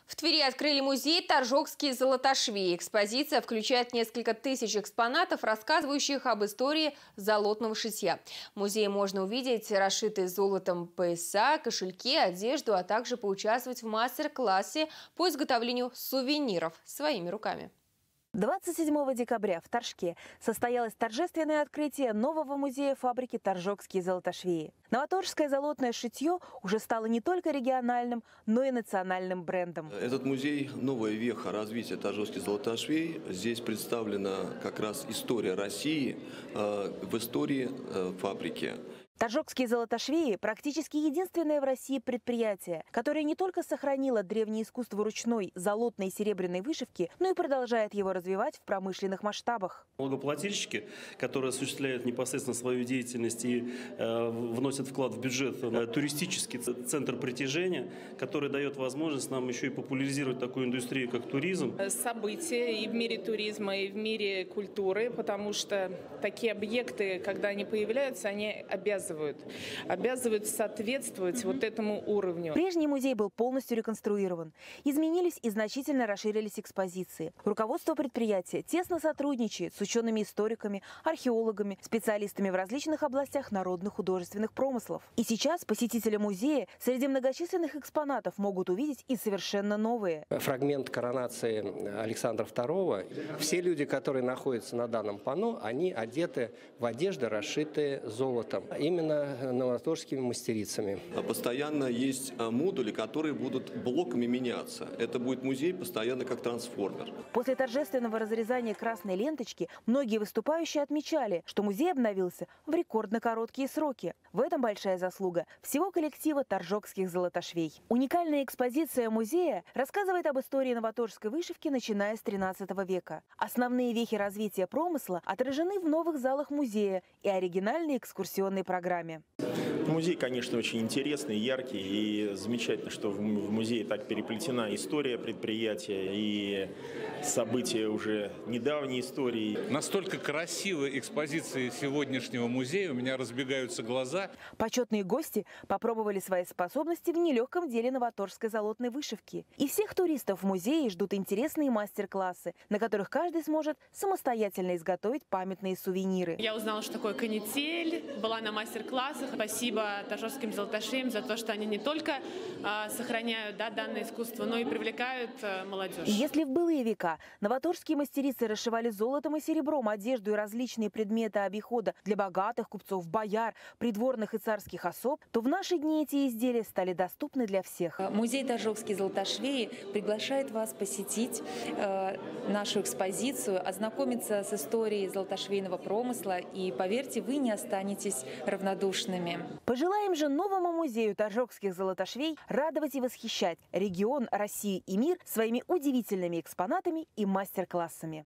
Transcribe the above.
В Твери открыли музей «Торжокские золотошвеи». Экспозиция включает несколько тысяч экспонатов, рассказывающих об истории золотного шитья. В музее можно увидеть расшитые золотом пояса, кошельки, одежду, а также поучаствовать в мастер-классе по изготовлению сувениров своими руками. 27 декабря в Торжке состоялось торжественное открытие нового музея фабрики «Торжокские золотошвеи». Новоторжское золотное шитье уже стало не только региональным, но и национальным брендом. Этот музей – новая веха развития торжокских золотошвей. Здесь представлена как раз история России в истории фабрики. Торжокские золотошвеи – практически единственное в России предприятие, которое не только сохранило древнее искусство ручной золотной и серебряной вышивки, но и продолжает его развивать в промышленных масштабах. Налогоплательщики, которые осуществляют непосредственно свою деятельность и вносят вклад в бюджет, туристический центр притяжения, который дает возможность нам еще и популяризировать такую индустрию, как туризм. События и в мире туризма, и в мире культуры, потому что такие объекты, когда они появляются, они обязывают соответствовать вот этому уровню. Прежний музей был полностью реконструирован. Изменились и значительно расширились экспозиции. Руководство предприятия тесно сотрудничает с учеными-историками, археологами, специалистами в различных областях народных художественных промыслов. И сейчас посетители музея среди многочисленных экспонатов могут увидеть и совершенно новые. Фрагмент коронации Александра II. Все люди, которые находятся на данном панно, они одеты в одежды, расшитые золотом. Именно новоторжскими мастерицами. Постоянно есть модули, которые будут блоками меняться. Это будет музей постоянно как трансформер. После торжественного разрезания красной ленточки многие выступающие отмечали, что музей обновился в рекордно короткие сроки. В этом большая заслуга всего коллектива торжокских золотошвей. Уникальная экспозиция музея рассказывает об истории новоторжской вышивки, начиная с XIII века. Основные вехи развития промысла отражены в новых залах музея и оригинальной экскурсионной программе. Музей, конечно, очень интересный, яркий, и замечательно, что в музее так переплетена история предприятия и события уже недавней истории. Настолько красивые экспозиции сегодняшнего музея, у меня разбегаются глаза. Почетные гости попробовали свои способности в нелегком деле новоторжской золотной вышивки. И всех туристов в музее ждут интересные мастер-классы, на которых каждый сможет самостоятельно изготовить памятные сувениры. Я узнала, что такое канитель, была на мастер-классах. Спасибо торжокским золотошвеям за то, что они не только сохраняют данное искусство, но и привлекают молодежь. Если в былые века новоторжские мастерицы расшивали золотом и серебром одежду и различные предметы обихода для богатых купцов, бояр, придворных и царских особ, то в наши дни эти изделия стали доступны для всех. Музей «Торжокские золотошвеи» приглашает вас посетить нашу экспозицию, ознакомиться с историей золотошвейного промысла, и, поверьте, вы не останетесь равнодушными. Пожелаем же новому музею торжокских золотошвей радовать и восхищать регион, Россию и мир своими удивительными экспонатами и мастер-классами.